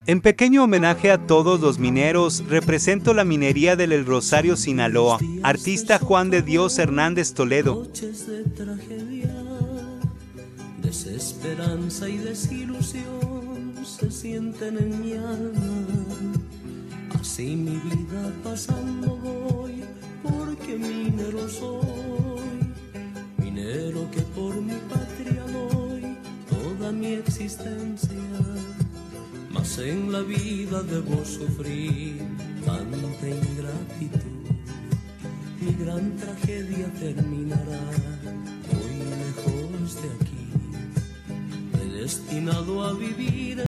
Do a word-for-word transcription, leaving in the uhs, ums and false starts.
En pequeño homenaje a todos los mineros, represento la minería del El Rosario, Sinaloa. Artista Juan de Dios Hernández Toledo. Noches de tragedia, desesperanza y desilusión se sienten en mi alma. Así mi vida pasando voy, porque minero soy. Minero que por mi patria doy toda mi existencia. Mas en la vida debo sufrir tanta ingratitud. Mi gran tragedia terminará hoy lejos de aquí, predestinado a vivir